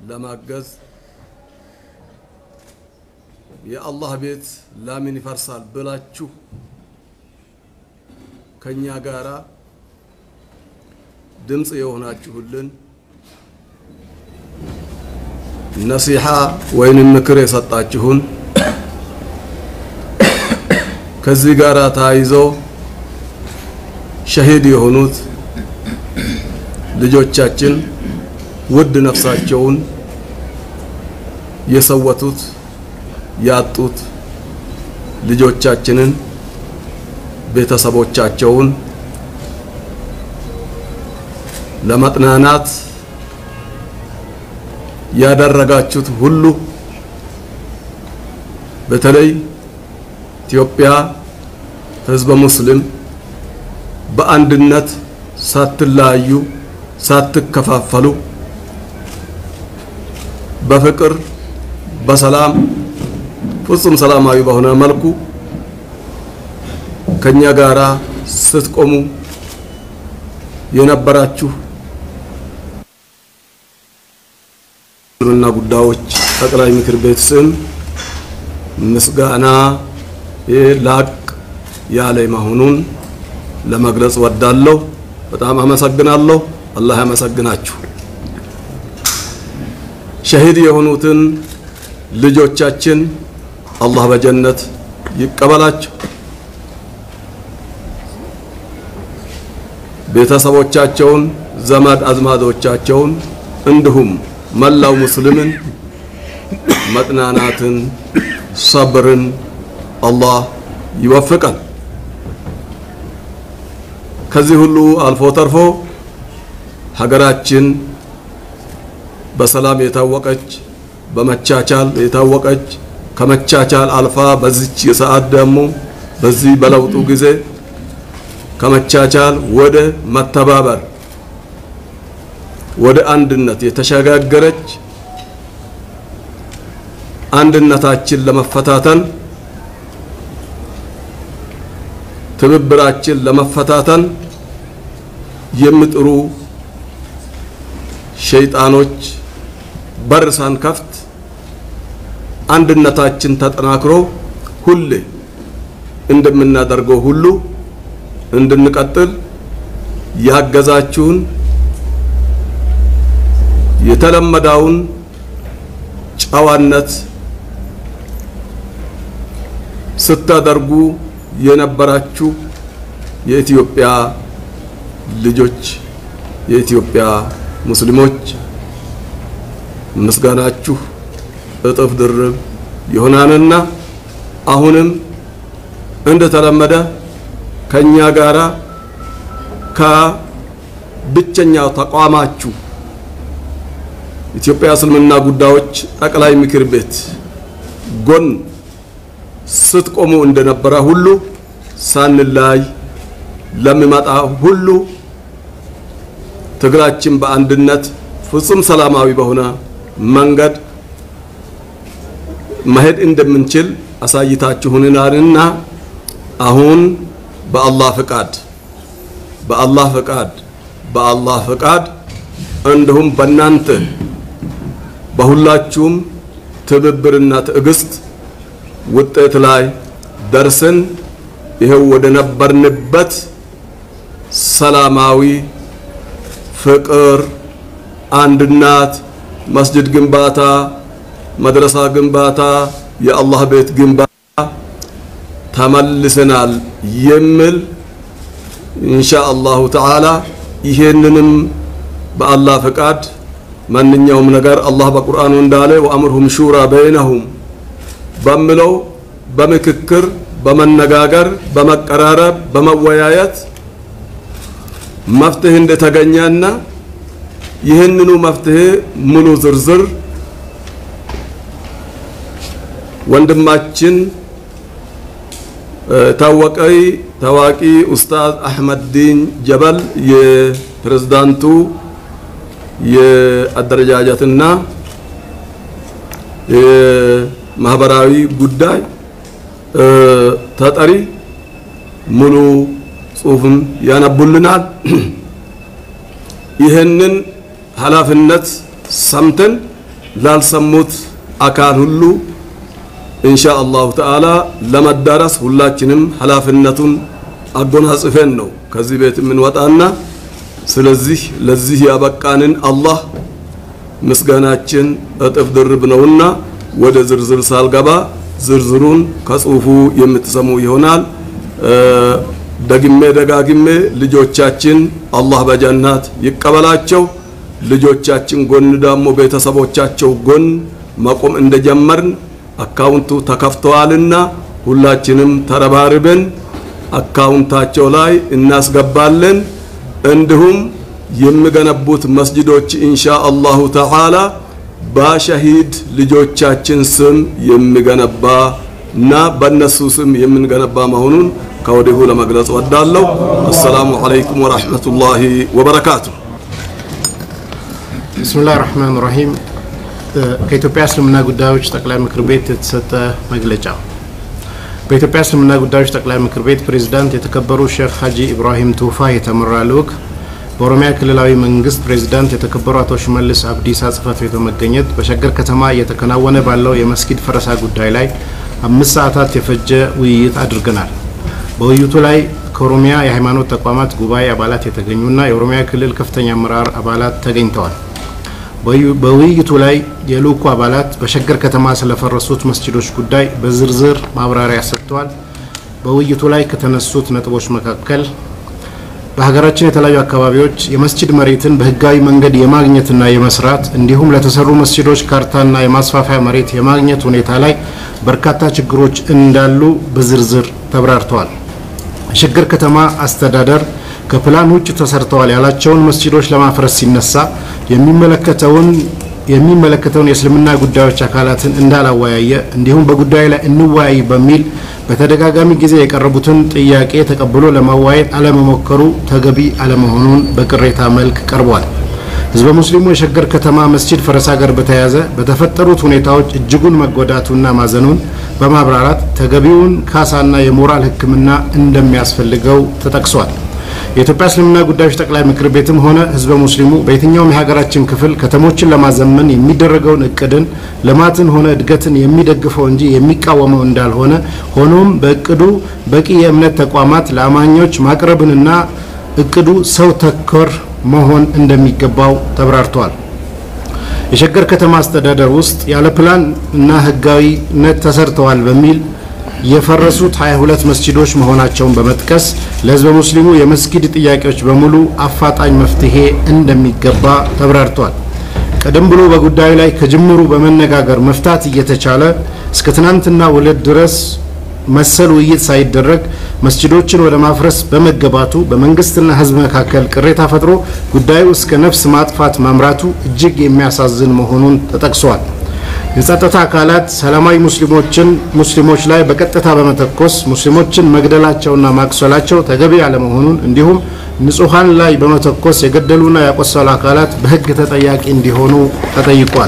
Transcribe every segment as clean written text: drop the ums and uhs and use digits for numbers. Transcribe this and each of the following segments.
ለማገዝ የአላህ ቤት ለምን ይፈርሳል ብላችሁ ከኛ ጋራ ድምጽ የሆናችሁልን ነሲሃ ወይንም ምክር የሰጣችሁን ከዚህ ጋራ ታይዞ ሸሂድ የሆኑት ልጆቻችን ውድ ነፍሳቸውን የሰወቱት ያጡት ልጆቻችንን ቤተሰቦቻቸውን ለማጥናናት ያደረጋችሁት ሁሉ በተለይ ኢትዮጵያ ህዝብ ሙስሊም በአንድነት ሳትለያዩ ሳትከፋፈሉ በፍቅር በሰላም ፍጹም ሰላማዊ በሆነ መልኩ ከኛ ጋራ ስትቆሙ የነበራችሁ እና ጉዳዮች ጠቅላይ ምክር ቤት ስም ምስጋና ላቅ ያለ መሆኑን ለመግለጽ ወዳለሁ። በጣም አመሰግናለሁ። አላህ ያመሰግናችሁ። ሸሂድ የሆኑትን ልጆቻችን አላህ በጀነት ይቀበላቸው። ቤተሰቦቻቸውን ዘመድ አዝማዶቻቸውን እንዲሁም መላው ሙስሊምን መጥናናትን ሰብርን አላህ ይወፍቀን። ከዚህ ሁሉ አልፎ ተርፎ ሀገራችን በሰላም የታወቀች በመቻቻል የታወቀች ከመቻቻል አልፋ በዚች ሰዓት ደግሞ በዚህ በለውጡ ጊዜ ከመቻቻል ወደ መተባበር ወደ አንድነት የተሸጋገረች አንድነታችን ለመፈታተን ትብብራችን ለመፈታተን የሚጥሩ ሸይጣኖች በር ሳንከፍት አንድነታችን ተጠናክሮ ሁሌ እንደምናደርገው ሁሉ እንድንቀጥል ያገዛችሁን የተለመደውን ጨዋነት ስታደርጉ የነበራችሁ የኢትዮጵያ ልጆች የኢትዮጵያ ሙስሊሞች ምስጋናችሁ እጥፍ ድርብ ይሆናልና አሁንም እንደተለመደ ከኛ ጋራ ከብቸኛው ተቋማችሁ ኢትዮጵያ እስልምና ጉዳዮች ጠቅላይ ምክር ቤት ጎን ስትቆሙ እንደነበረ ሁሉ ሳንላይ ለሚመጣ ሁሉ ትግራችን በአንድነት ፍጹም ሰላማዊ በሆነ መንገድ መሄድ እንደምንችል አሳይታችሁናልና አሁን በአላህ ፈቃድ እንደሁም በእናንተ በሁላችሁም ትብብርና ትዕግስት ውጤት ላይ ደርሰን ይሄው ወደ ነበርንበት ሰላማዊ ፍቅር አንድነት መስጂድ ግንባታ መድረሳ ግንባታ የአላህ ቤት ግንባታ ተመልሰናል የሚል ኢንሻአላሁ ተዓላ ይሄንንም በአላህ ፈቃድ ማንኛውም ነገር አላህ በቁርአኑ እንዳለ ወአምሩሁም ሹራ በይነሁም በመለው በመክክር በመነጋገር በመቀራረብ በመወያየት መፍትሄ እንደተገኘና ይሄንኑ መፍትሄ ሙሉ ዝርዝር ወንድማችን ታዋቂ ኡስታዝ አህመድ ዲን ጀበል የፕሬዝዳንቱ የአደረጃጀትና የማህበራዊ ጉዳይ ተጠሪ ሙሉ ጽሁፍም ያነቡልናል። ይሄንን ኃላፊነት ሰምተን ላልሰሙት አካል ሁሉ ኢንሻአላሁ ተዓላ ለመዳረስ ሁላችንም ኃላፊነቱን አጎናጽፈን ነው ከዚህ ቤት የምንወጣና ስለዚህ ለዚህ ያበቃንን አላህ ምስጋናችን እጥፍ ድርብ ነውና ወደ ዝርዝር ሳልገባ ዝርዝሩን ከጽሁፉ የምትሰሙ ይሆናል ደግሜ ደጋግሜ ልጆቻችን አላህ በጀናት ይቀበላቸው ልጆቻችን ጎን ደግሞ ቤተሰቦቻቸው ጎን መቆም እንደጀመርን አካውንቱ ተከፍተዋልና ሁላችንም ተረባርበን አካውንታቸው ላይ እናስገባለን እንዲሁም የሚገነቡት መስጂዶች ኢንሻአላሁ ተዓላ በሸሂድ ልጆቻችን ስም የሚገነባና በእነሱ ስም የምንገነባ መሆኑን ከወዲሁ ለመግለጽ ወዳለሁ السلام عليكم ورحمة الله وبركاته بسم الله الرحمن الرحيم ከኢትዮጵያ እስልምና ጉዳዮች ጠቅላይ ምክር ቤት የተሰጠ መግለጫ በኢትዮጵያ እስልምና ጉዳዮች ጠቅላይ ምክር ቤት ፕሬዝዳንት የተከበሩ ሼክ ሀጂ ኢብራሂም ቱፋ የተመራ ልዑክ በኦሮሚያ ክልላዊ መንግስት ፕሬዝዳንት የተከበሩ አቶ ሽመልስ አብዲሳ ጽፈት ቤት በመገኘት በሸገር ከተማ እየተከናወነ ባለው የመስጊድ ፈረሳ ጉዳይ ላይ 5 ሰዓታት የፈጀ ውይይት አድርገናል በውይይቱ ላይ ከኦሮሚያ የሃይማኖት ተቋማት ጉባኤ አባላት የተገኙና የኦሮሚያ ክልል ከፍተኛ አመራር አባላት ተገኝተዋል በውይይቱ ላይ የልዑኩ አባላት በሸገር ከተማ ስለፈረሱት መስጂዶች ጉዳይ በዝርዝር ማብራሪያ ሰጥተዋል በውይይቱ ላይ ከተነሱት ነጥቦች መካከል በሀገራችን የተለያዩ አካባቢዎች የመስጂድ መሬትን በህጋዊ መንገድ የማግኘትና የመስራት እንዲሁም ለተሰሩ መስጂዶች ካርታና የማስፋፋያ መሬት የማግኘት ሁኔታ ላይ በርካታ ችግሮች እንዳሉ በዝርዝር ተብራርተዋል ሸገር ከተማ አስተዳደር ከፕላን ውጭ ተሰርተዋል ያላቸውን መስጂዶች ለማፍረስ ሲነሳ የሚመለከተውን የእስልምና ጉዳዮች አካላትን እንዳላወያየ እንዲሁም በጉዳዩ ላይ እንወያይ በሚል በተደጋጋሚ ጊዜ የቀረቡትን ጥያቄ ተቀብሎ ለማወያየት አለመሞከሩ ተገቢ አለመሆኑን በቅሬታ መልክ ቀርቧል ህዝበ ሙስሊሙ የሸገር ከተማ መስጂድ ፈረሳ ጋር በተያያዘ በተፈጠሩት ሁኔታዎች እጅጉን መጎዳቱና ማዘኑን በማብራራት ተገቢውን ካሳና የሞራል ህክምና እንደሚያስፈልገው ተጠቅሷል የኢትዮጵያ እስልምና ጉዳዮች ጠቅላይ ምክር ቤትም ሆነ ህዝበ ሙስሊሙ በየትኛውም የሀገራችን ክፍል ከተሞችን ለማዘመን የሚደረገውን እቅድን ልማትን ሆነ እድገትን የሚደግፈው እንጂ የሚቃወመው እንዳልሆነ ሆኖም በእቅዱ በቂ የእምነት ተቋማት ለአማኞች ማቅረብንና እቅዱ ሰው ተኮር መሆን እንደሚገባው ተብራርቷል የሸገር ከተማ አስተዳደር ውስጥ ያለ ፕላን እና ህጋዊነት ተሰርተዋል በሚል የፈረሱት 22 መስጂዶች መሆናቸውን በመጥቀስ ለህዝበ ሙስሊሙ የመስጊድ ጥያቄዎች በሙሉ አፋጣኝ መፍትሄ እንደሚገባ ተብራርቷል ቀደም ብሎ በጉዳዩ ላይ ከጅምሩ በመነጋገር መፍታት እየተቻለ እስከ ትናንትና ወለድ ድረስ መሰል ውይይት ሳይደረግ መስጂዶችን ወደ ማፍረስ በመገባቱ በመንግስትና ህዝብ መካከል ቅሬታ ፈጥሮ ጉዳዩ እስከ ነፍስ ማጥፋት ማምራቱ እጅግ የሚያሳዝን መሆኑን ተጠቅሷል የጸጥታ አካላት ሰላማዊ ሙስሊሞች ላይ በቀጥታ በመተኮስ ሙስሊሞችን መግደላቸውና ማክሰላቸው ተገቢ ያለመሆኑን እንዲሁም ንጹሃን ላይ በመተኮስ የገደሉና ያቆሰሉ አካላት በህግ ተጠያቂ እንዲሆኑ ተጠይቋል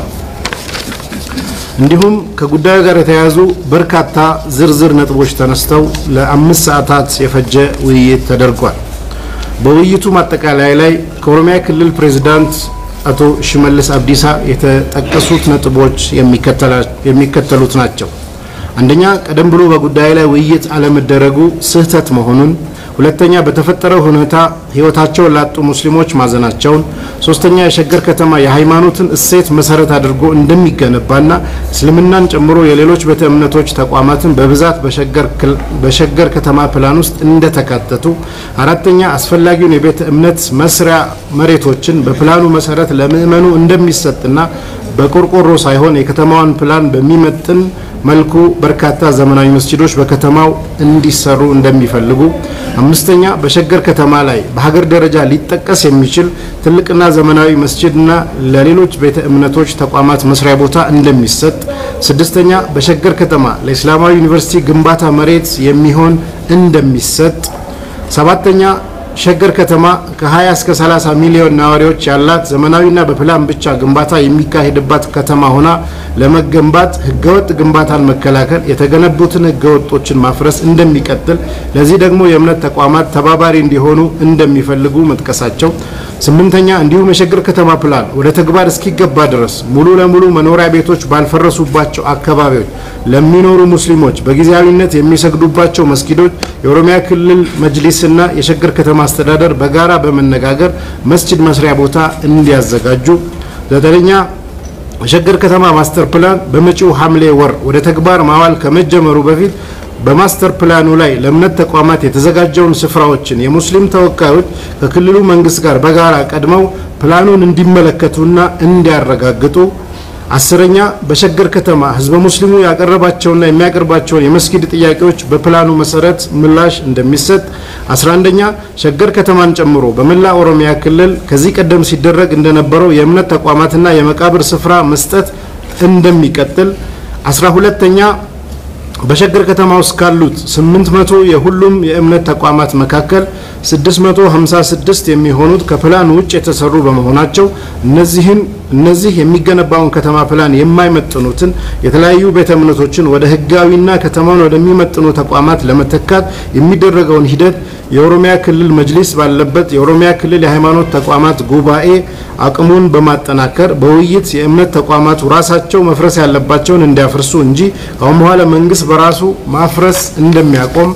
እንዲሁም ከጉዳዩ ጋር የተያያዙ በርካታ ዝርዝር ነጥቦች ተነስተው ለ5 ሰዓታት የፈጀ ውይይት ተደርጓል በውይይቱ ማጠቃለያ ላይ ከኦሮሚያ ክልል ፕሬዝዳንት አቶ ሽመልስ አብዲሳ የተጠቀሱት ነጥቦች የሚከተሉት ናቸው አንደኛ ቀደም ብሎ በጉዳዩ ላይ ውይይት አለመደረጉ ስህተት መሆኑን ሁለተኛ በተፈጠረው ሁኔታ ህይወታቸው ላጡ ሙስሊሞች ማዘናቸውን ሶስተኛ የሸገር ከተማ የሃይማኖትን እሴት መሰረት አድርጎ እንደሚገነባና እስልምናን ጨምሮ የሌሎች ቤተ እምነቶች ተቋማትን በብዛት በሸገር ከተማ ፕላን ውስጥ እንደተካተቱ አራተኛ አስፈላጊውን የቤተ እምነት መስሪያ መሬቶችን በፕላኑ መሰረት ለምእመኑ እንደሚሰጥና በቆርቆሮ ሳይሆን የከተማዋን ፕላን በሚመጥን መልኩ በርካታ ዘመናዊ መስጂዶች በከተማው እንዲሰሩ እንደሚፈልጉ አምስተኛ በሸገር ከተማ ላይ በሀገር ደረጃ ሊጠቀስ የሚችል ትልቅና ዘመናዊ መስጂድና ለሌሎች ቤተ እምነቶች ተቋማት መስሪያ ቦታ እንደሚሰጥ ስድስተኛ በሸገር ከተማ ለእስላማዊ ዩኒቨርሲቲ ግንባታ መሬት የሚሆን እንደሚሰጥ ሰባተኛ ሸገር ከተማ ከ20 እስከ 30 ሚሊዮን ነዋሪዎች ያላት ዘመናዊና በፕላን ብቻ ግንባታ የሚካሄድባት ከተማ ሆና ለመገንባት ህገወጥ ግንባታን መከላከል የተገነቡትን ህገወጦችን ማፍረስ እንደሚቀጥል ለዚህ ደግሞ የእምነት ተቋማት ተባባሪ እንዲሆኑ እንደሚፈልጉ መጥቀሳቸው 8ኛ እንዲሁም የሸገር ከተማ ፕላን ወደ ተግባር እስኪገባ ድረስ ሙሉ ለሙሉ መኖሪያ ቤቶች ባልፈረሱባቸው አካባቢዎች ለሚኖሩ ሙስሊሞች በጊዜያዊነት የሚሰግዱባቸው መስጊዶች የኦሮሚያ ክልል መጅሊስና የሸገር ከተማ አስተዳደር በጋራ በመነጋገር መስጂድ መስሪያ ቦታ እንዲያዘጋጁ 9ኛ የሸገር ከተማ ማስተር ፕላን በመጪው ሐምሌ ወር ወደ ተግባር ማዋል ከመጀመሩ በፊት በማስተር ፕላኑ ላይ ለእምነት ተቋማት የተዘጋጀውን ስፍራዎችን የሙስሊም ተወካዮች ከክልሉ መንግስት ጋር በጋራ ቀድመው ፕላኑን እንዲመለከቱና እንዲያረጋግጡ 10ኛ በሸገር ከተማ ህዝበ ሙስሊሙ ያቀረባቸውና የሚያቀርባቸው የመስጊድ ጥያቄዎች በፕላኑ መሰረት ምላሽ እንደሚሰጥ 11ኛ ሸገር ከተማን ጨምሮ በመላ ኦሮሚያ ክልል ከዚህ ቀደም ሲደረግ እንደነበረው የእምነት ተቋማትና የመቃብር ስፍራ መስጠት እንደሚቀጥል 12ኛ በሸገር ከተማ ውስጥ ካሉት 800 የሁሉም የእምነት ተቋማት መካከል 656 የሚሆኑት ከፕላን ውጭ የተሰሩ በመሆናቸው እነዚህ የሚገነባውን ከተማ ፕላን የማይመጥኑትን የተለያዩ ቤተ እምነቶችን ወደ ህጋዊና ከተማውን ወደሚመጥኑ ተቋማት ለመተካት የሚደረገውን ሂደት የኦሮሚያ ክልል መጅሊስ ባለበት የኦሮሚያ ክልል የሃይማኖት ተቋማት ጉባኤ አቅሙን በማጠናከር በውይይት የእምነት ተቋማቱ ራሳቸው መፍረስ ያለባቸውን እንዲያፈርሱ እንጂ አሁን በኋላ መንግስት በራሱ ማፍረስ እንደሚያቆም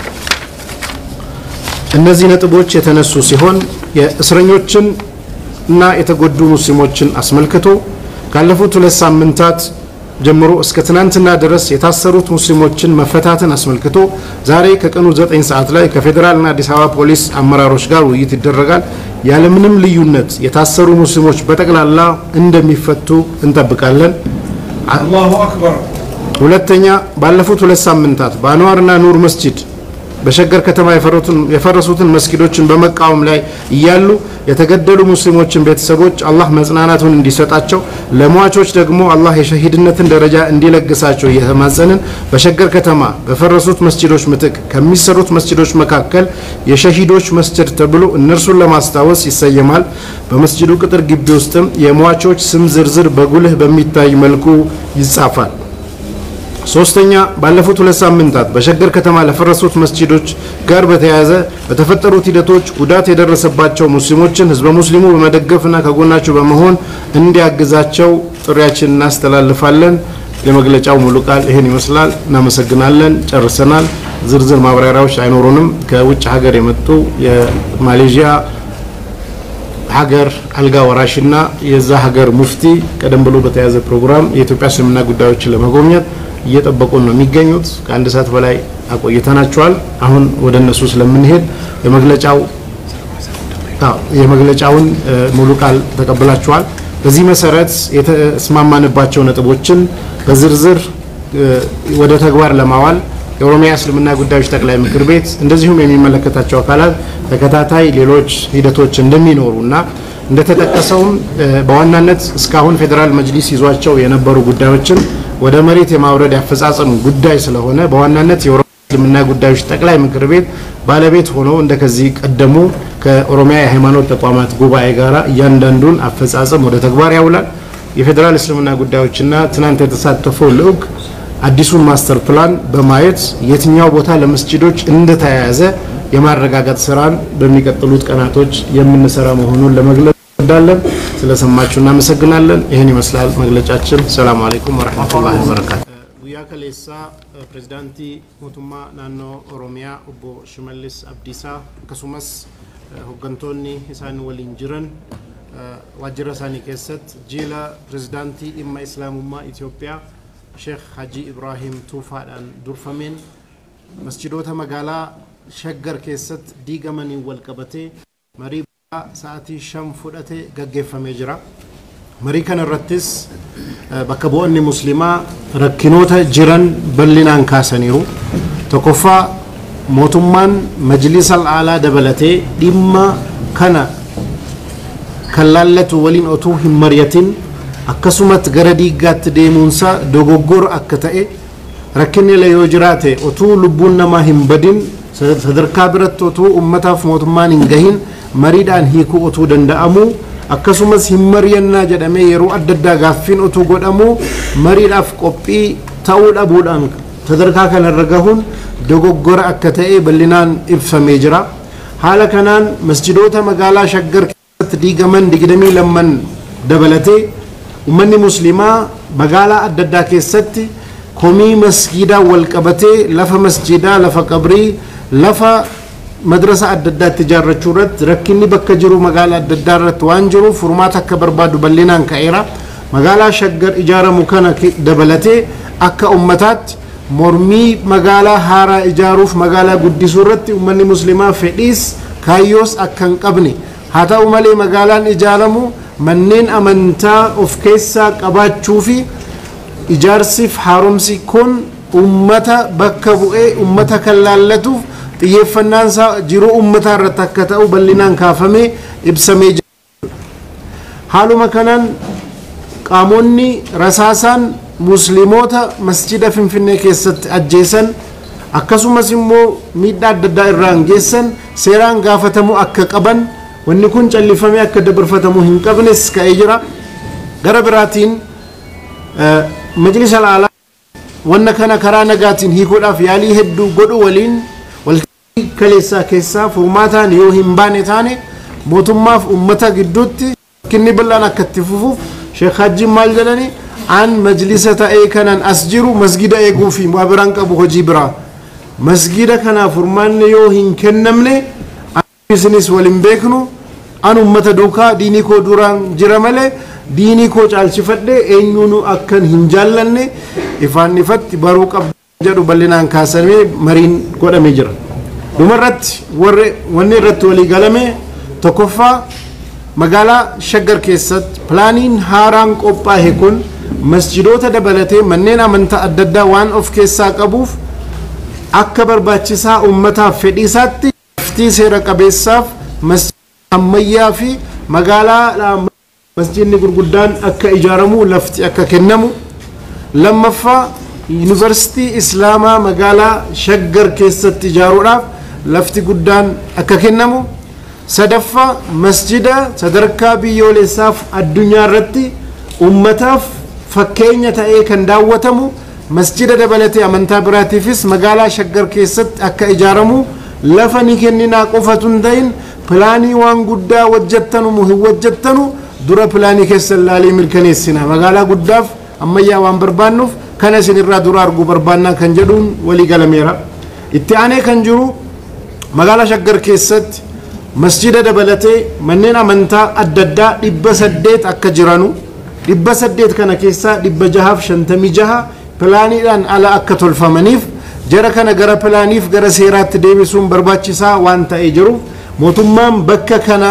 እነዚህ ነጥቦች የተነሱ ሲሆን የእስረኞችን እና የተጎዱ ሙስሊሞችን አስመልክቶ ካለፉት 2 ሳምንታት ጀምሮ እስከ ትናንትና ድረስ የታሰሩት ሙስሊሞችን መፈታትን አስመልክቶ ዛሬ ከቀኑ 9 ሰዓት ላይ ከፌደራልና አዲስ አበባ ፖሊስ አመራሮች ጋር ውይይት ይደረጋል። ያለምንም ልዩነት የታሰሩ ሙስሊሞች በጠቅላላ እንደሚፈቱ እንጠብቃለን። አላሁ አክበር። ሁለተኛ ባለፉት 2 ሳምንታት በአንዋርና ኑር መስጂድ በሸገር ከተማ የፈረሱትን መስጊዶችን በመቃወም ላይ እያሉ የተገደሉ ሙስሊሞችን ቤተሰቦች አላህ መጽናናቱን እንዲሰጣቸው ለሟቾች ደግሞ አላህ የሸሂድነትን ደረጃ እንዲለግሳቸው እየተማጸንን በሸገር ከተማ በፈረሱት መስጊዶች ምትክ ከሚሰሩት መስጊዶች መካከል የሸሂዶች መስጂድ ተብሎ እነርሱን ለማስታወስ ይሰየማል። በመስጂዱ ቅጥር ግቢ ውስጥም የሟቾች ስም ዝርዝር በጉልህ በሚታይ መልኩ ይጻፋል። 3ኛ ባለፉት 2 ሳምንታት በሸገር ከተማ ለፈረሱት መስጂዶች ጋር በተያያዘ በተፈጠሩት ሂደቶች ጉዳት የደረሰባቸው ሙስሊሞችን ህዝበ ሙስሊሙ በመደገፍና ከጎናቸው በመሆን እንዲያግዛቸው ጥሪያችንን እናስተላልፋለን። የመግለጫው ሙሉ ቃል ይሄን ይመስላል። እናመሰግናለን። ጨርሰናል። ዝርዝር ማብራሪያዎች አይኖሩንም። ከውጭ ሀገር የመጡ የማሌዥያ ሀገር አልጋ ወራሽና የዛ ሀገር ሙፍቲ ቀደም ብሎ በተያዘ ፕሮግራም የኢትዮጵያ እስልምና ጉዳዮችን ለመጎብኘት እየጠበቁን ነው የሚገኙት። ከአንድ ሰዓት በላይ አቆይተናቸዋል። አሁን ወደ እነሱ ስለምንሄድ የመግለጫውን ሙሉ ቃል ተቀብላችኋል። በዚህ መሰረት የተስማማንባቸው ነጥቦችን በዝርዝር ወደ ተግባር ለማዋል የኦሮሚያ እስልምና ጉዳዮች ጠቅላይ ምክር ቤት እንደዚሁም የሚመለከታቸው አካላት ተከታታይ ሌሎች ሂደቶች እንደሚኖሩና እንደተጠቀሰውም በዋናነት እስካሁን ፌደራል መጅሊስ ይዟቸው የነበሩ ጉዳዮችን ወደ መሬት የማውረድ ያፈጻጸም ጉዳይ ስለሆነ በዋናነት የኦሮሚያ እስልምና ጉዳዮች ጠቅላይ ምክር ቤት ባለቤት ሆኖ እንደከዚህ ቀደሙ ከኦሮሚያ የሃይማኖት ተቋማት ጉባኤ ጋራ እያንዳንዱን አፈጻጸም ወደ ተግባር ያውላል። የፌደራል እስልምና ጉዳዮችና ትናንት የተሳተፈው ልዑክ አዲሱን ማስተር ፕላን በማየት የትኛው ቦታ ለመስጂዶች እንደተያያዘ የማረጋጋት ስራን በሚቀጥሉት ቀናቶች የምንሰራ መሆኑን ለመግለጽ እንወዳለን። ስለሰማችሁ እናመሰግናለን። ይሄን ይመስላል መግለጫችን። ሰላም አለይኩም ወራህመቱላሂ ወበረካቱ። ጉያ ከሌሳ ፕሬዝዳንቲ ሞቱማ ናኖ ኦሮሚያ ኦቦ ሽመልስ አብዲሳ ከሱመስ ሆገንቶኒ ኢሳን ወሊን ጅረን ዋጅራ ሳኒ ከሰት ጂላ ፕሬዝዳንቲ ኢማ ኢስላሙማ ኢትዮጵያ ሼክ ሀጂ ኢብራሂም ቱፋዳን ዱርፈሜን መስጂዶታ መጋላ ሸገር ከሰት ዲገመኒ ወልቀበቴ መሪ ساعتي شم فدته غغفمه جرا مري كان رتس بكبوني مسلمه ركنوتا جيران بلينان كاسنيرو تكفى موتمان مجلس الاعلى دبلته ديما كان كلالت ولين اوتو همريتين اكسمت غردي غات ديمونسا دوغوغور اكتاي ركني ليوجراته اوتو لبون ما همبدين sadarkaa biratti utuu ummataaf mootummaan hin gahin mariidhaan hiikuu utuu danda'amu akkasumas hin mari'annaa jedhamee yeroo adda addaa gaaffiin utuu godhamu mariidhaaf qophii ta'uu dhabuudhaan sadarkaa kanarra gahuun dogoggora akka ta'e bal'inaan ibsamee jira. haala kanaan masjidoota magaalaa Shaggar keessatti diigaman 22 dabalatee ummanni muslimaa magaalaa adda addaa keessatti komii masjidaa wal qabatee lafa masjidaa lafa qabrii lafa madrasa adda addaatti ijaarrachuu irratti rakkinni bakka jiru magaalaa adda addaa irratti waan jiruuf furmaata akka barbaadu bal'inaan ka'eera. magaalaa Shaggar ijaaramu kana dabalatee akka ummataatti mormii magaalaa haaraa ijaaruuf magaalaa guddisuu irratti ummanni muslimaa fedhiis kaayyoos akka hin qabne haa ta'u malee magaalaan ijaaramu manneen amantaa of keessaa qabaachuu fi ijaarsiif haaromsi kun ummata bakka bu'ee ummata kan laallatuuf xiyyeeffannaan isaa jiruu ummataa irratti akka ta'u bal'inaan kaafamee ibsamee jira. haaluma kanaan qaamonni rasaasaan musliimoota masjida Finfinnee keessatti ajjeesan akkasumas immoo miidhaa adda addaa irraan geessan seeraan gaafatamuu akka qaban wanni kun callifamee akka dabarfatamuu hin qabnes ka'ee jira. gara biraatiin majlisa alaa wanna kana karaa nagaatiin hiikuudhaaf yaalii hedduu godhu waliin waltajjii kaleessaa keessaa furmaataan yoo hin baane taane mootummaaf ummata gidduutti kinni bal'aan akka itti fufuuf Sheekh Hajji maal jedhani an majlisa ta'ee kanan as jiru masgida eeguu fi waa biraan qabu hojii biraa masgida kana furmaanni yoo hin kennamne isinis waliin beeknu an ummata duukaa diinii koo duraan jira malee diinii koo caalchifadhe eenyuunu akkan hin jaallanne ifaan ifatti baruu qabdu jedhu bal'inaan kaasamee mariin godhamee jira. dhumarratti wanni irratti walii galame tokkoffaa magaalaa Shaggar keessatti pilaaniin haaraan qophaa'e kun masjidoota dabalatee manneen amantaa adda addaa waan of keessaa qabuuf akka barbaachisaa ummataaf fedhii isaatti muftii seera qabeessaaf masjida ammayyaa fi magaalaa masjidni gurguddaan akka ijaaramu lafti akka kennamu. lammaffaa yuunivarsiitii islaamaa magaalaa Shaggar keessatti ijaaruudhaaf lafti guddaan akka kennamu. sadaffaa masjida sadarkaa biyyoolessaaf addunyaa irratti ummataaf fakkeenya ta'ee kan daawwatamu masjida dabalatee amantaa biraatiifis magaalaa Shaggar keessatti akka ijaaramu lafa ni kenninaa qofatu hin ta'in pilaanii waan guddaa hojjettanu hin hojjettanu dura pilaanii keessa ilaalee mirkaneessina magaalaa guddaaf ammayyaa waan barbaannuuf kana isin irraa dura arguu barbaannaa kan jedhuun walii galameera. itti aanee kan jiru magaalaa Shaggar keessatti masjida dabalatee manneen amantaa adda addaa 800 akka jiranu 800 kana keessaa 656 pilaaniidhaan ala akka tolfamaniif jara kana gara pilaaniif gara seeraatti deebisuun barbaachisaa waan ta'ee jiru mootummaan bakka kana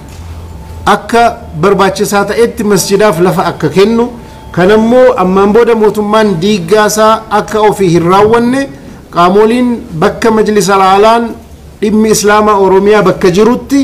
akka barbaachisaa ta'etti masjidaaf lafa akka kennu kanammoo ammaan booda mootummaan diiggaasaa akka ofii hin raawwanne qaamoliin bakka majlisa alaalaan dhimmi islaamaa oromiyaa bakka jirutti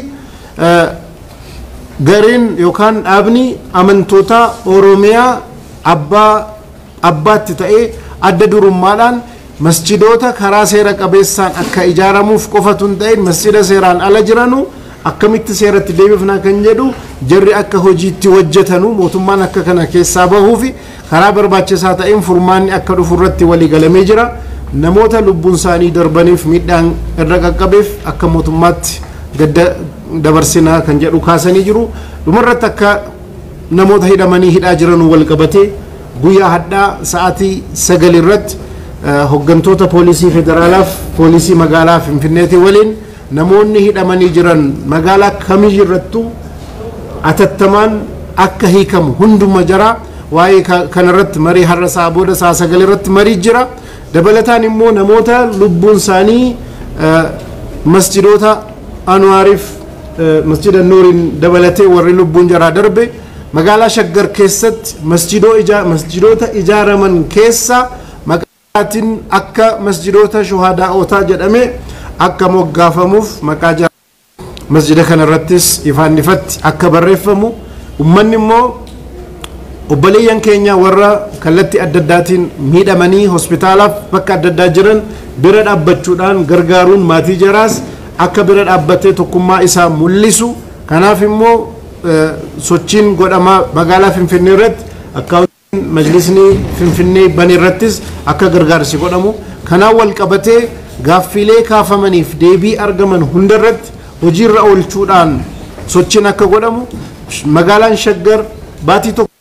gareen yookaan dhaabni amantoota oromiyaa abbaatti ta'ee adda durummaadhaan masjidoota karaa seera qabeessaan akka ijaaramuuf qofatu hin ta'in masjida seeraan ala jiranu akkamitti seeratti deebifnaa kan jedhu jarri akka hojiitti hojjetanu mootummaan akka kana keessaa bahuu fi karaa barbaachisaa ta'een furmaanni akka dhufu irratti walii galamee jira. namoota lubbuun isaanii darbaniif miidhaan irra qaqqabeef akka mootummaatti gadda dabarsinaa kan jedhu kaasanii jiru. dhumarratti akka namoota hidhamanii hidhaa jiran wal qabatee guyyaa hadhaa sa'aatii 9 irratti hoggantoota poolisii federaalaaf poolisii magaalaa Finfinneetii waliin namoonni hidhamanii jiran magaalaa kamiyyirrattu atattamaan akka hiikamu hunduma jara waa'ee kanarratti marii har'a sa'a booda sa'a 9 irratti marii jira. dabalataan immoo namoota lubbuun isaanii masjidoota Anwaariif masjida Nuuriin dabalatee warri lubbuun jaraa darbe magaalaa Shaggar keessatti masjidoota ijaaraman keessa maqaatiin akka masjidoota shuhadaa'otaa jedhame akka moggaafamuuf maqaa masjida kanarrattis ifaan ifatti akka barreeffamu ummanni immoo obboleeyyan keenya warra kallatti addaatiin miidhamanii hospitaalaaf bakka adda jiran bira dhaabbachuudhaan gargaaruun maatii jaraas akka bira dhaabbatee tokkummaa isaa mul'isu kanaaf immoo sochiin godhama magaalaa Finfinnee irratti akka majlisni Finfinnee bani irrattis akka gargaarsi godhamu kanaan wal qabatee gaaffilee kaafamaniif deebii argaman hunda irratti hojiirra oolchuudhaan sochiin akka godhamu magaalaan Shaggar baatii tokko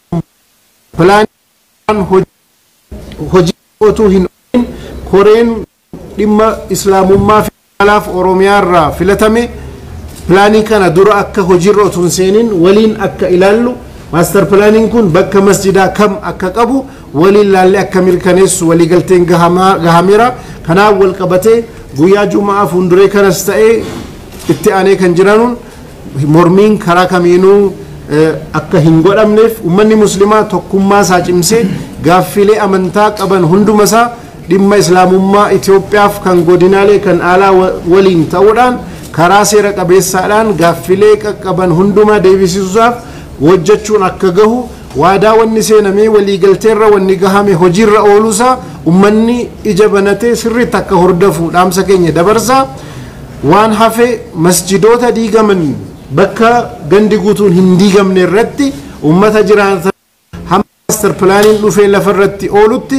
Plan hojii otuu hin oolin koreen dhimma islaamummaa fi alaaf oromiyaa irraa filatame plaanii kana dura akka hojiirra otuu hin seenin waliin akka ilaallu master plaaniin kun bakka masjidaa kam akka qabu waliin laallee akka mirkaneessu waliigalteen gahameera kanaaf wal qabatee guyyaa jumaa fuunduree kanas ta'ee itti aanee kan jiranuun mormiin karaa kamiinuu akka hin godhamneef ummanni muslimaa tokkummaa isaa cimsee gaaffilee amantaa qaban hunduma isaa dhimma islaamummaa Itoophiyaaf kan godinaalee kan alaa waliin ta'uudhaan karaa seera qabeessaadhaan gaaffilee qaqqaban hunduma deebisuudhaaf hojjechuun akka gahu waadaa wanni seenamee waliigalteerra wanni gahame hojiirra ooluusaa ummanni ija banatee sirriitti akka hordofu dhaamsa keenya dabarsaa waan hafe masjidoota diigaman bakka gandi guutuun hin diigamne irratti ummata jiraatan hamma master plaaniin dhufee lafarratti oolutti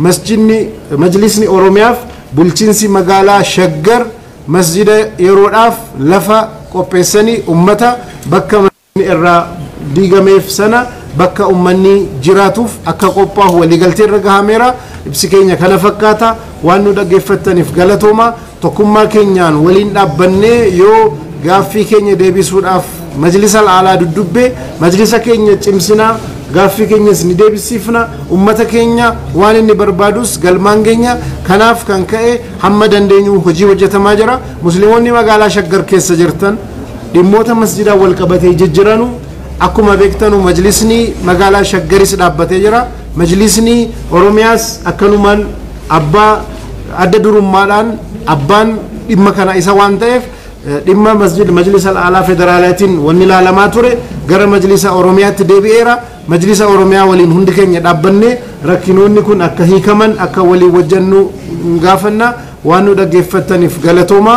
majlisni Oromiyaaf bulchiinsi magaalaa Shaggar masjida yeroodhaaf lafa qopheessanii ummata bakka masjidni irraa diigameef sana bakka ummanni jiraatuuf akka qophaa'u waliigalteerra gahameera ibsi keenya kana fakkaata waan nu dhaggeeffattaniif galatooma tokkummaa keenyaan waliin dhaabbannee yoo gaaffii keenya deebisuudhaaf majlisa alaa duddubbe majlisa keenya cimsinaa gaaffii keenyas ni deebisifna ummata keenya waan inni barbaadus galmaan keenya kanaaf kan ka'e hamma dandeenyu hojii hojjetamaa jira musliimoonni magaalaa Shaggar keessa jirtan dhimmoota masjidaa wal qabatee jijjiiranu akkuma beektanu majlisni magaalaa Shaggaris dhaabbatee jira majlisni Oromiyaas akkanumaan abbaa adda durummaadhaan abbaan dhimma kana isa waan ta'eef dhimma majlisa alaa federaalaatiin wanni ilaalamaa ture gara majlisa Oromiyaatti deebi'eera majlisa Oromiyaa waliin hundi keenya dhaabbannee rakkinoonni kun akka hiikaman akka walii wajjannu gaafanna waan nu dhaggeeffataniif galatooma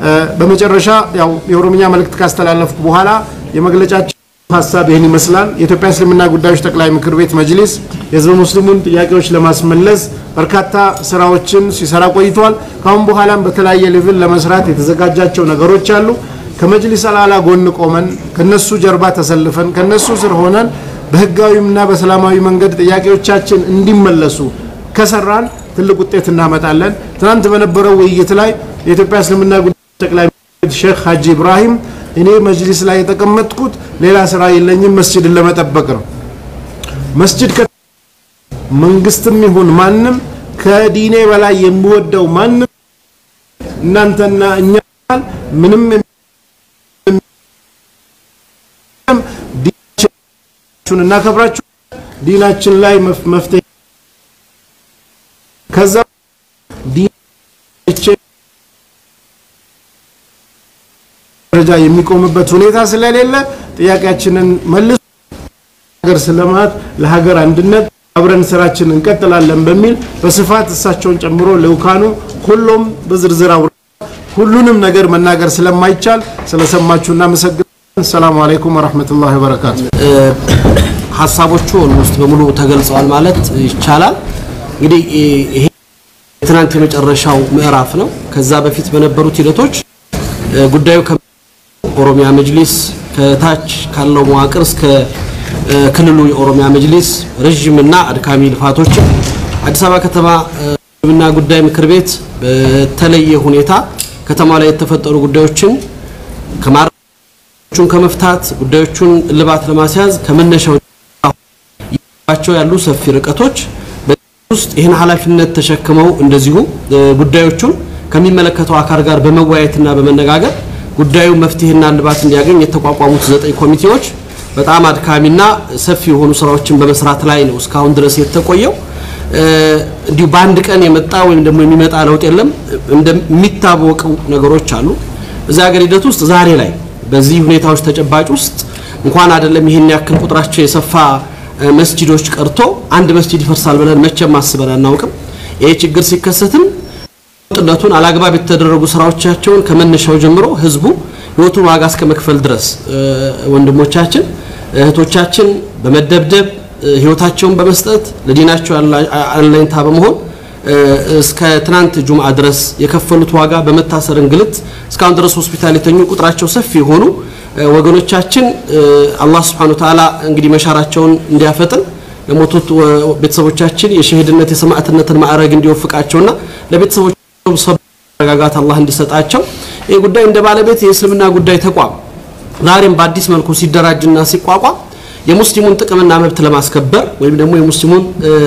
በመጨረሻ ያው የኦሮሚያ መልእክት ካስተላለፍኩ በኋላ የመግለጫችን ሐሳብ ይሄን ይመስላል የኢትዮጵያ እስልምና ጉዳዮች ጠቅላይ ምክር ቤት መጅሊስ የህዝብ ሙስሊሙን ጥያቄዎች ለማስመለስ በርካታ ስራዎችን ሲሰራ ቆይቷል ካሁን በኋላም በተለያየ ሌቭል ለመስራት የተዘጋጃቸው ነገሮች አሉ ከመጅሊስ አላላ ጎን ቆመን ከነሱ ጀርባ ተሰልፈን ከነሱ ስር ሆነን በህጋዊና በሰላማዊ መንገድ ጥያቄዎቻችን እንዲመለሱ ከሰራን ትልቅ ውጤት እናመጣለን ትናንት በነበረው ውይይት ላይ የኢትዮጵያ እስልምና ጉዳዮች ጠቅላይ ሼክ ሀጂ ኢብራሂም እኔ መጅሊስ ላይ የተቀመጥኩት ሌላ ስራ የለኝም መስጂድን ለመጠበቅ ነው መስጂድ መንግስትም ይሁን ማንንም ከዲኔ በላይ የሚወደው ማንንም እናንተና እኛ ምንም ዲናችሁን እናከብራችሁ ዲናችን ላይ መፍትሄ ከዛ ደረጃ የሚቆምበት ሁኔታ ስለሌለ ጥያቄያችንን መልሱ ሀገር ስለማት ለሀገር አንድነት አብረን ስራችንን እንቀጥላለን በሚል በስፋት እሳቸውን ጨምሮ ለውካኑ ሁሉም በዝርዝር ሁሉንም ነገር መናገር ስለማይቻል ስለሰማችሁና መሰግናለን ሰላም አለይኩም ወራህመቱላሂ ወበረካቱ ሐሳቦቹ ኦልሞስት በሙሉ ተገልጸዋል ማለት ይቻላል እንግዲህ ይሄ ትናንት የመጨረሻው ምዕራፍ ነው ከዛ በፊት በነበሩት ሂደቶች ጉዳዩ ኦሮሚያ መጅሊስ ከታች ካለው መዋቅር እስከ ክልሉ የኦሮሚያ መጅሊስ ረጅምና አድካሚ ልፋቶች አዲስ አበባ ከተማ እና ጉዳይ ምክር ቤት በተለየ ሁኔታ ከተማ ላይ የተፈጠሩ ጉዳዮችን ከማርቹን ከመፍታት ጉዳዮቹን ልባት ለማስያዝ ከመነሻው ያሉ ሰፊ ርቀቶች ውስጥ ይሄን ኃላፊነት ተሸክመው እንደዚሁ ጉዳዮቹን ከሚመለከተው አካል ጋር በመወያየትና በመነጋገር ጉዳዩ መፍትሄና ልባት እንዲያገኝ የተቋቋሙት 9 ኮሚቴዎች በጣም አድካሚና ሰፊ የሆኑ ስራዎችን በመስራት ላይ ነው እስካሁን ድረስ የተቆየው እንዲሁ በአንድ ቀን የመጣ ወይም ደግሞ የሚመጣ ለውጥ የለም እንደሚታወቁ ነገሮች አሉ እዛ ሀገር ሂደት ውስጥ ዛሬ ላይ በዚህ ሁኔታዎች ተጨባጭ ውስጥ እንኳን አይደለም ይሄን ያክል ቁጥራቸው የሰፋ መስጂዶች ቀርቶ አንድ መስጂድ ይፈርሳል ብለን መቼም አስበን አናውቅም። ይሄ ችግር ሲከሰትም ጥለቱን አላግባብ የተደረጉ ስራዎቻቸውን ከመነሻው ጀምሮ ህዝቡ ህይወቱን ዋጋ እስከ መክፈል ድረስ ወንድሞቻችን እህቶቻችን በመደብደብ ህይወታቸውን በመስጠት ለዲናቸው አለኝታ በመሆን እስከ ትናንት ጁምዓ ድረስ የከፈሉት ዋጋ በመታሰር እንግልት እስካሁን ድረስ ሆስፒታል የተኙ ቁጥራቸው ሰፊ ሆኑ ወገኖቻችን አላህ Subhanahu Wa Ta'ala እንግዲህ መሻራቸውን እንዲያፈጥን ለሞቱት ቤተሰቦቻችን የሸሂድነት የሰማዕትነትን ማዕረግ እንዲወፍቃቸውና ለቤተሰቦቻቸው ሰብራጋት አላህ እንዲሰጣቸው ይሄ ጉዳይ እንደ ባለቤት የእስልምና ጉዳይ ተቋም ዛሬም በአዲስ መልኩ ሲደራጅና ሲቋቋም የሙስሊሙን ጥቅምና መብት ለማስከበር ወይም ደግሞ የሙስሊሙን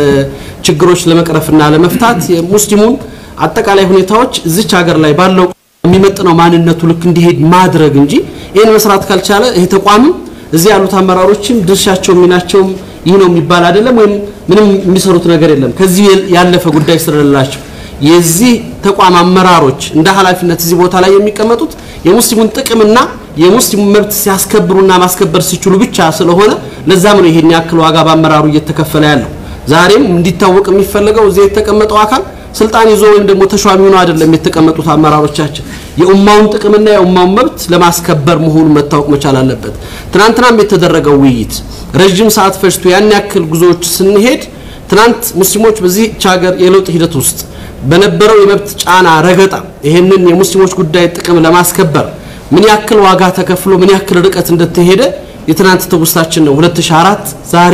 ችግሮች ለመቅረፍና ለመፍታት የሙስሊሙን አጠቃላይ ሁኔታዎች እዚች ሀገር ላይ ባለው የሚመጥነው ማንነቱ ልክ እንዲሄድ ማድረግ እንጂ ይሄን መስራት ካልቻለ ይሄ ተቋም እዚህ ያሉት አመራሮችም ድርሻቸው ሚናቸው ይህ ነው የሚባል አይደለም ወይም ምንም የሚሰሩት ነገር የለም ከዚህ ያለፈ ጉዳይ ስለሌላቸው የዚህ ተቋም አመራሮች እንደ ኃላፊነት እዚህ ቦታ ላይ የሚቀመጡት የሙስሊሙን ጥቅምና የሙስሊሙ መብት ሲያስከብሩና ማስከበር ሲችሉ ብቻ ስለሆነ ለዛም ነው ይሄን ያክል ዋጋ በአመራሩ እየተከፈለ ያለው ዛሬም እንዲታወቅ የሚፈልገው እዚህ የተቀመጠው አካል ስልጣን ይዞ ወይም ደግሞ ተሿሚ ሆኖ አይደለም የተቀመጡት አመራሮቻችን የኡማውን ጥቅምና የኡማውን መብት ለማስከበር መሆኑ መታወቅ መቻል አለበት ትናንትናም የተደረገው ውይይት ረጅም ሰዓት ፈጅቶ ያን ያክል ጉዞዎች ስንሄድ ትናንት ሙስሊሞች በዚህ ሀገር የለውጥ ሂደት ውስጥ በነበረው የመብት ጫና ረገጣ ይሄንን የሙስሊሞች ጉዳይ ጥቅም ለማስከበር ምን ያክል ዋጋ ተከፍሎ ምን ያክል ርቀት እንደተሄደ የትናንት ተውስታችን ነው 2004 ዛሬ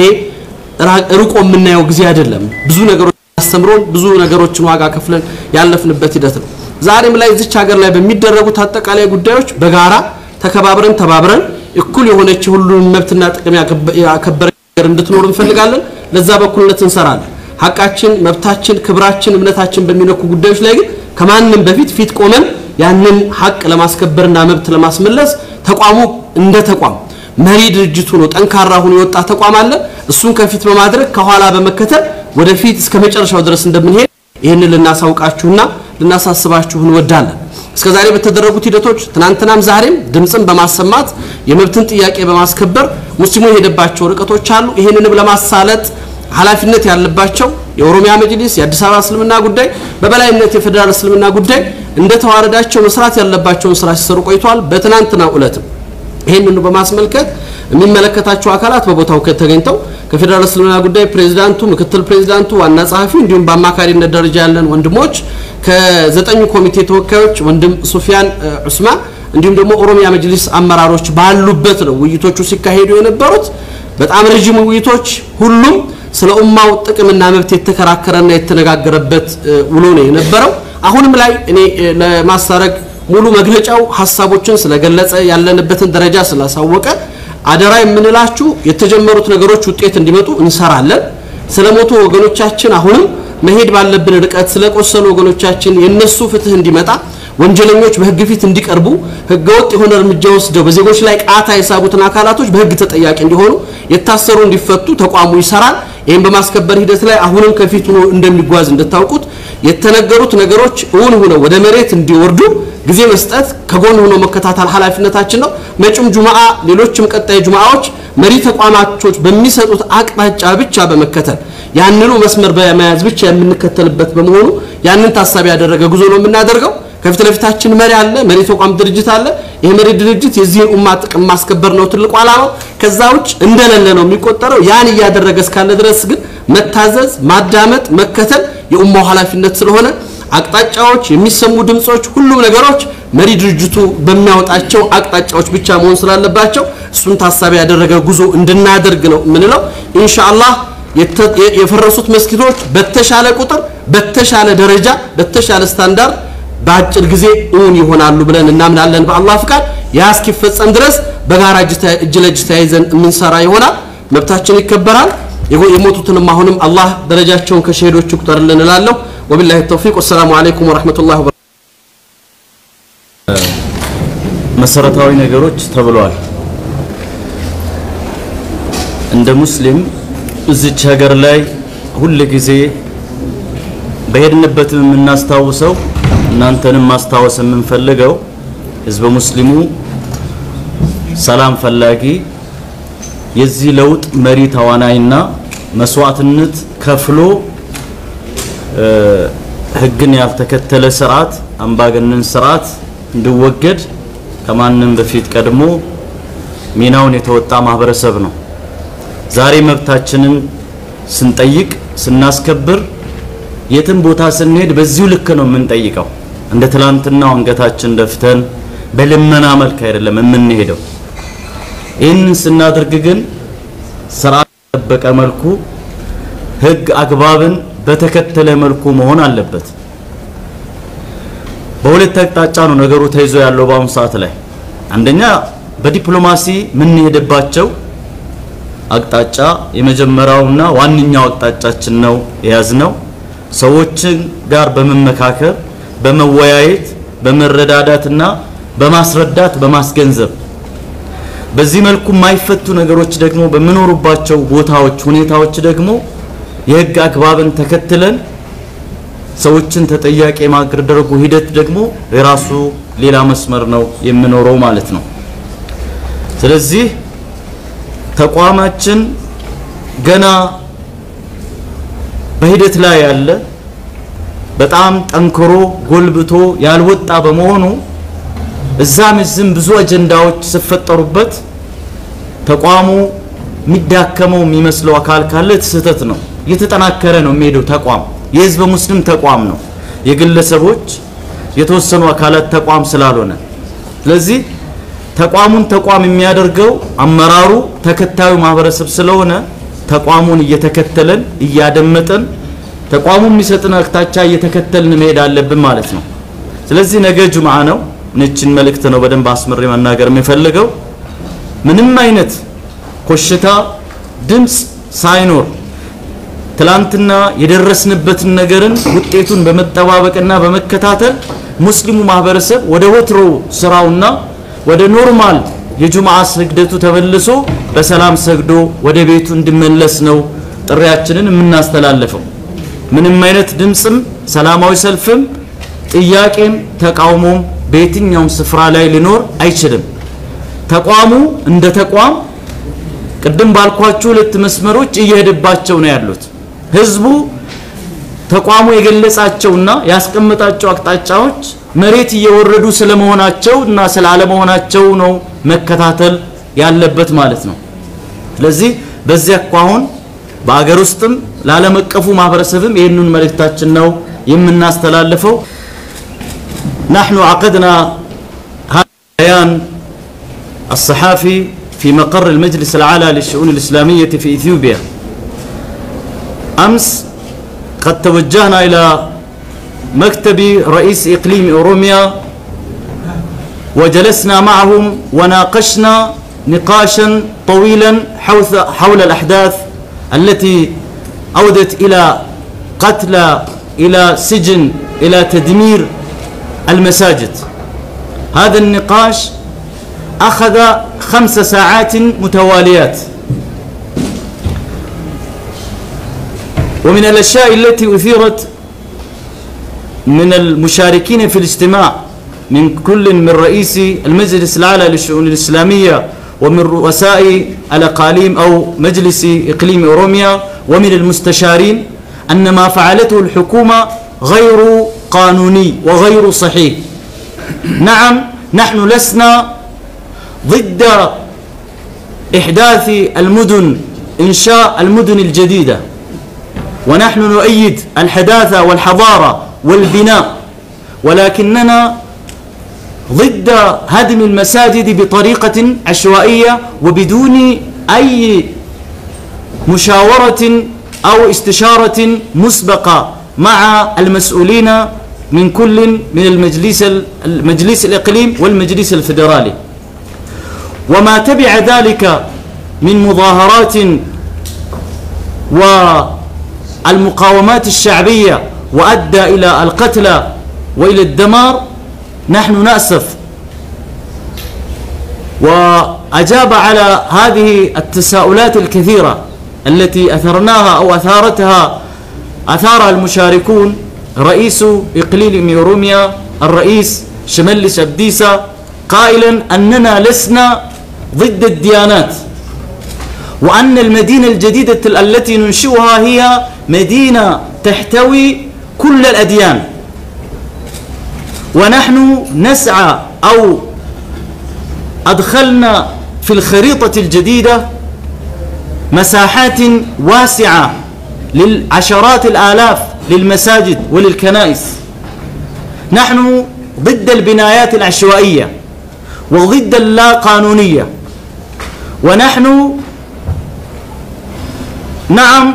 ርቆ የምናየው ጊዜ አይደለም ብዙ ነገሮች አስተምሮን ብዙ ነገሮችን ዋጋ ከፍለን ያለፍንበት ሂደት ነው ዛሬም ላይ እዚች ሀገር ላይ በሚደረጉት አጠቃላይ ጉዳዮች በጋራ ተከባብረን ተባብረን እኩል የሆነች ሁሉንም መብትና ጥቅም ያከበረ ሀገር እንድትኖር እንፈልጋለን ለዛ በኩልነት እንሰራለን ሐቃችን መብታችን ክብራችን እምነታችን በሚነኩ ጉዳዮች ላይ ግን ከማንንም በፊት ፊት ቆመን ያንን ሐቅ ለማስከበርና መብት ለማስመለስ ተቋሙ እንደ ተቋም መሪ ድርጅቱ ነው ጠንካራ ሆኖ የወጣ ተቋም አለ እሱን ከፊት በማድረግ ከኋላ በመከተል ወደፊት እስከ መጨረሻው ድረስ እንደምንሄድ ይሄንን ልናሳውቃችሁና ልናሳስባችሁ እንወዳለን እስከዛሬ በተደረጉት ሂደቶች ትናንትናም ዛሬም ድምጽን በማሰማት የመብትን ጥያቄ በማስከበር ሙስሊሙ የሄደባቸው ርቀቶች አሉ ይሄንንም ለማሳለጥ ኃላፊነት ያለባቸው የኦሮሚያ መጅሊስ የአዲስ አበባ እስልምና ጉዳይ በበላይነት የፌደራል እስልምና ጉዳይ እንደ ተዋረዳቸው መስራት ያለባቸውን ስራ ሲሰሩ ቆይቷል በትናንትናው ዕለት ይሄንን በማስመልከት የሚመለከታቸው አካላት በቦታው ከተገኝተው ከፌደራል እስልምና ጉዳይ ፕሬዝዳንቱ ምክትል ፕሬዝዳንቱ ዋና ጸሐፊ እንዲሁም በአማካሪነት ደረጃ ያለን ወንድሞች ከዘጠኙ ኮሚቴ ተወካዮች ወንድም ሱፊያን ዑስማን እንዲሁም ደግሞ ኦሮሚያ መጅሊስ አመራሮች ባሉበት ነው ውይይቶቹ ሲካሄዱ የነበሩት በጣም ረጅም ውይይቶች ሁሉም ስለ ኡማው ጥቅምና መብት የተከራከረና የተነጋገረበት ውሎ ነው የነበረው አሁንም ላይ እኔ ለማሳረግ ሙሉ መግለጫው ሐሳቦችን ስለገለጸ ያለንበትን ደረጃ ስላሳወቀ አደራ የምንላችሁ የተጀመሩት ነገሮች ውጤት እንዲመጡ እንሰራለን ስለሞቱ ወገኖቻችን አሁንም መሄድ ባለብን ርቀት ስለቆሰሉ ወገኖቻችን የነሱ ፍትህ እንዲመጣ ወንጀለኞች በህግ ፊት እንዲቀርቡ ህገወጥ የሆነ እርምጃ ወስደው በዜጎች ላይ ቃታ የሳቡትን አካላቶች በህግ ተጠያቂ እንዲሆኑ የታሰሩ እንዲፈቱ ተቋሙ ይሰራል ይሄን በማስከበር ሂደት ላይ አሁንም ከፊት ሆኖ እንደሚጓዝ እንድታውቁት የተነገሩት ነገሮች እውን ሆነው ወደ መሬት እንዲወርዱ ጊዜ መስጠት ከጎን ሆኖ መከታተል ኃላፊነታችን ነው መጪም ጁማዓ ሌሎችም ቀጣይ ጁማዓዎች መሪ ተቋማቶች በሚሰጡት አቅጣጫ ብቻ በመከተል ያንኑ መስመር በመያዝ ብቻ የምንከተልበት በመሆኑ ያንን ታሳቢ ያደረገ ጉዞ ነው የምናደርገው ከፊት ለፊታችን መሪ አለ መሪ ተቋም ድርጅት አለ ይሄ መሪ ድርጅት የዚህን ኡማ ጥቅም ማስከበር ነው ትልቁ ዓላማው ከዛውጭ እንደለለ ነው የሚቆጠረው ያን ያደረገ እስካለ ድረስ ግን መታዘዝ ማዳመጥ መከተል የኡማው ኃላፊነት ስለሆነ አቅጣጫዎች የሚሰሙ ድምጾች ሁሉ ነገሮች መሪ ድርጅቱ በሚያወጣቸው አቅጣጫዎች ብቻ መሆን ስላለባቸው እሱን ታሳቢ ያደረገ ጉዞ እንድናደርግ ነው ምንለው ኢንሻአላህ የፈረሱት መስጊዶች በተሻለ ቁጥር በተሻለ ደረጃ በተሻለ ስታንዳርድ በአጭር ጊዜ እውን ይሆናሉ ብለን እናምናለን በአላህ ፍቃድ ያስኪፈጸም ድረስ በጋራ እጅ ለእጅ ተያይዘን የምንሰራ ይሆናል መብታችን ይከበራል የሞቱትንም አሁንም አላህ ደረጃቸውን ከሸሂዶች ይቁጠርልን እላለሁ ወቢላሂ ተውፊቅ ወሰላሙ አለይኩም ወራህመቱላሂ ወበረካቱ መሰረታዊ ነገሮች ተብለዋል እንደ ሙስሊም እዚች ሀገር ላይ ሁሉ ጊዜ በሄድንበት የምናስታውሰው እናንተንም ማስታወስ የምንፈልገው ህዝብ ሙስሊሙ ሰላም ፈላጊ የዚህ ለውጥ መሪ ተዋናይና መስዋዕትነት ከፍሎ ህግን ያልተከተለ ስርዓት አምባገነን ስርዓት እንዲወገድ ከማንም በፊት ቀድሞ ሚናውን የተወጣ ማህበረሰብ ነው። ዛሬ መብታችንን ስንጠይቅ ስናስከብር የትም ቦታ ስንሄድ በዚሁ ልክ ነው የምንጠይቀው። እንደ ትላንትናው አንገታችን ደፍተን በልመና መልክ አይደለም የምንሄደው። ይህንን ስናደርግ ግን ስርዓት በጠበቀ መልኩ ህግ አግባብን በተከተለ መልኩ መሆን አለበት። በሁለት አቅጣጫ ነው ነገሩ ተይዞ ያለው በአሁን ሰዓት ላይ። አንደኛ በዲፕሎማሲ ምን ሄደባቸው አቅጣጫ የመጀመሪያውና ዋንኛው አቅጣጫችን ነው የያዝነው። ሰዎችን ጋር በመመካከር በመወያየት በመረዳዳትና በማስረዳት በማስገንዘብ በዚህ መልኩ ማይፈቱ ነገሮች ደግሞ በመኖሩባቸው ቦታዎች ሁኔታዎች ደግሞ የህግ አግባብን ተከትለን ሰዎችን ተጠያቂ ማድረጉ ሂደት ደግሞ የራሱ ሌላ መስመር ነው የሚኖረው ማለት ነው። ስለዚህ ተቋማችን ገና በሂደት ላይ ያለ በጣም ጠንክሮ ጎልብቶ ያልወጣ በመሆኑ እዛም እዝም ብዙ አጀንዳዎች ሲፈጠሩበት ተቋሙ ሚዳከመው የሚመስለው አካል ካለ ተስተት ነው። የተጠናከረ ነው የሚሄደው ተቋም የህዝብ ሙስሊም ተቋም ነው የግለሰቦች የተወሰኑ አካላት ተቋም ስላልሆነ። ስለዚህ ተቋሙን ተቋም የሚያደርገው አመራሩ ተከታዩ ማህበረሰብ ስለሆነ ተቋሙን እየተከተለን እያደመጠን ተቋሙ የሚሰጥን አቅጣጫ እየተከተልን መሄድ አለብን ማለት ነው። ስለዚህ ነገ ጁምዓ ነው። ነችን መልእክት ነው በደንብ አስመሬ መናገር የሚፈልገው። ምንም አይነት ኮሽታ ድምጽ ሳይኖር ትላንትና የደረስንበትን ነገርን ውጤቱን በመጠባበቅና በመከታተል ሙስሊሙ ማህበረሰብ ወደ ወትሮ ስራውና ወደ ኖርማል የጁምዓ ስግደቱ ተመልሶ በሰላም ሰግዶ ወደ ቤቱ እንዲመለስ ነው ጥሪያችንን የምናስተላልፈው። ምንም አይነት ድምጽም ሰላማዊ ሰልፍም ጥያቄም ተቃውሞም በየትኛውም ስፍራ ላይ ሊኖር አይችልም። ተቋሙ እንደ ተቋም ቅድም ባልኳችሁ ሁለት መስመሮች እየሄደባቸው ነው ያሉት። ህዝቡ ተቋሙ የገለጻቸውና ያስቀመጣቸው አቅጣጫዎች መሬት እየወረዱ ስለመሆናቸውና ስላለመሆናቸው ነው መከታተል ያለበት ማለት ነው። ስለዚህ በዚያ አኳኋን በአገር ውስጥም ለዓለምአቀፉ ማህበረሰብም ይህንን መልእክታችን ነው የምናስተላልፈው። نحن عقدنا هذا البيان الصحافي في مقر المجلس الأعلى للشؤون الإسلامية في إثيوبيا. أمس قد توجهنا إلى مكتب رئيس إقليم أوروميا وجلسنا معهم وناقشنا نقاشا طويلا حول الأحداث التي أودت إلى قتل إلى سجن إلى تدمير المساجد. هذا النقاش أخذ 5 ساعات متواليات. ومن الأشياء التي أثيرت من المشاركين في الاجتماع من كل من رئيس المجلس الأعلى للشؤون الإسلامية ومن رؤساء الأقاليم أو مجلس إقليم أوروميا ومن المستشارين أن ما فعلته الحكومة غير قانوني وغير صحيح. نعم نحن لسنا ضد إحداث المدن إنشاء المدن الجديدة ونحن نؤيد الحداثة والحضارة والبناء ولكننا ضد هدم المساجد بطريقة عشوائية وبدون أي مشاورة أو استشارة مسبقة مع المسؤولين من كل من المجلس الإقليم والمجلس الفيدرالي. وما تبع ذلك من مظاهرات والمقاومات الشعبية وأدى إلى القتلى وإلى الدمار نحن نأسف. وأجاب على هذه التساؤلات الكثيرة التي أثرناها أو أثارها المشاركون رئيس إقليم أوروميا الرئيس شملس أبديسا قائلا أننا لسنا ضد الديانات وأن المدينة الجديدة التي ننشئها هي مدينة تحتوي كل الأديان. ونحن نسعى أو أدخلنا في الخريطة الجديدة مساحات واسعة للعشرات الآلاف للمساجد وللكنائس. نحن ضد البنايات العشوائية وضد اللا قانونية، ونحن نعم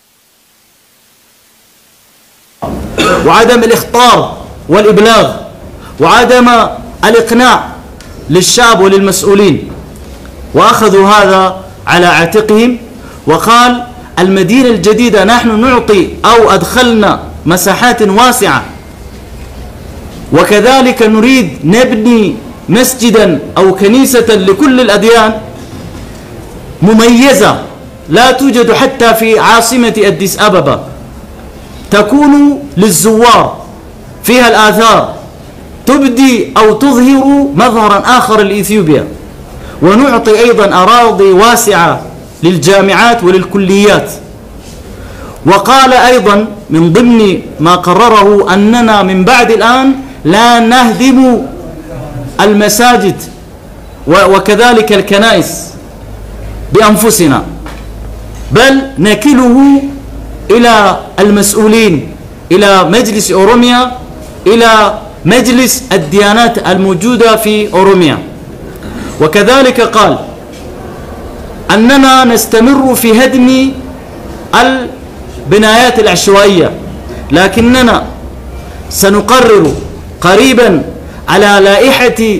وعدم الإخطار والإبلاغ وعدم الإقناع للشعب وللمسؤولين، وأخذوا هذا على عاتقهم. وقال المدينة الجديدة نحن نعطي أو أدخلنا مساحات واسعة، وكذلك نريد نبني مسجدا أو كنيسة لكل الأديان مميزة لا توجد حتى في عاصمة أديس أبابا، تكون للزوار، فيها الآثار، تبدي أو تظهر مظهرا آخر لإثيوبيا. ونعطي أيضا أراضي واسعة للجامعات وللكليات. وقال أيضا من ضمن ما قرره أننا من بعد الآن لا نهدم المساجد وكذلك الكنائس بأنفسنا، بل نكله إلى المسؤولين، إلى مجلس أوروميا، إلى مجلس الديانات الموجودة في أوروميا. وكذلك قال أننا نستمر في هدم البنايات العشوائية، لكننا سنقرر قريبا على لائحة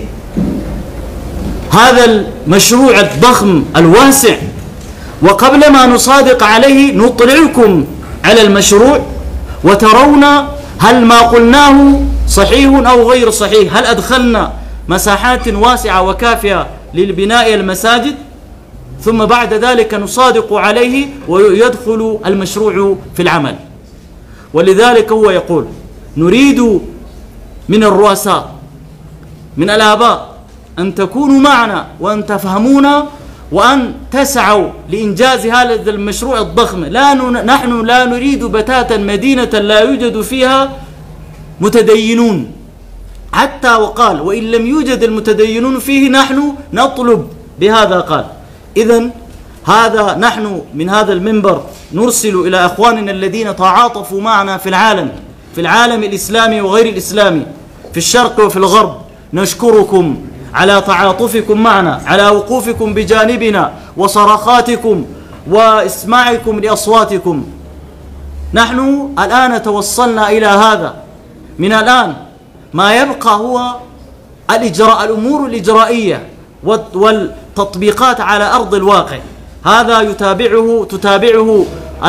هذا المشروع الضخم الواسع، وقبل ما نصادق عليه نطلعكم على المشروع وترون هل ما قلناه صحيح أو غير صحيح، هل أدخلنا مساحات واسعة وكافية للبناء المساجد، ثم بعد ذلك نصادق عليه ويدخل المشروع في العمل. ولذلك هو يقول نريد من الرؤساء من الآباء أن تكونوا معنا وأن تفهمونا وأن تسعوا لإنجاز هذا المشروع الضخم. نحن لا نريد بتاتا مدينة لا يوجد فيها متدينون، حتى وقال وإن لم يوجد المتدينون فيه نحن نطلب بهذا. قال إذن هذا نحن من هذا المنبر نرسل إلى أخواننا الذين تعاطفوا معنا في العالم الإسلامي وغير الإسلامي، في الشرق وفي الغرب، نشكركم على تعاطفكم معنا، على وقوفكم بجانبنا وصرخاتكم وإسماعكم لأصواتكم. نحن الآن توصلنا إلى هذا. من الآن ما يبقى هو الأمور الإجرائية والتطبيقات على أرض الواقع. هذا تتابعه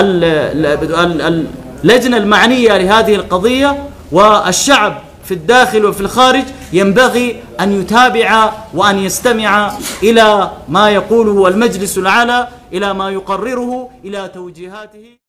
اللجنة المعنية لهذه القضية، والشعب في الداخل وفي الخارج ينبغي أن يتابع وأن يستمع إلى ما يقوله المجلس الأعلى، إلى ما يقرره، إلى توجيهاته.